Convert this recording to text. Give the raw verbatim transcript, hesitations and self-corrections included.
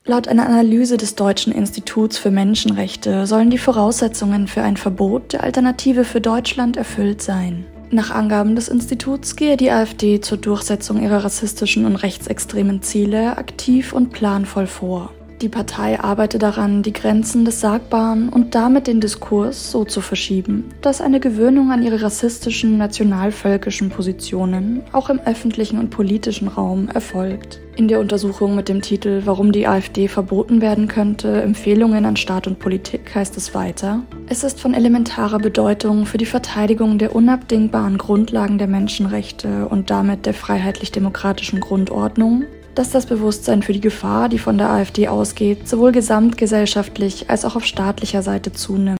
Laut einer Analyse des Deutschen Instituts für Menschenrechte sollen die Voraussetzungen für ein Verbot der Alternative für Deutschland erfüllt sein. Nach Angaben des Instituts gehe die AfD zur Durchsetzung ihrer rassistischen und rechtsextremen Ziele aktiv und planvoll vor. Die Partei arbeite daran, die Grenzen des Sagbaren und damit den Diskurs so zu verschieben, dass eine Gewöhnung an ihre rassistischen, nationalvölkischen Positionen auch im öffentlichen und politischen Raum erfolgt. In der Untersuchung mit dem Titel »Warum die AfD verboten werden könnte – Empfehlungen an Staat und Politik« heißt es weiter: Es ist von elementarer Bedeutung für die Verteidigung der unabdingbaren Grundlagen der Menschenrechte und damit der freiheitlich-demokratischen Grundordnung, dass das Bewusstsein für die Gefahr, die von der AfD ausgeht, sowohl gesamtgesellschaftlich als auch auf staatlicher Seite zunimmt.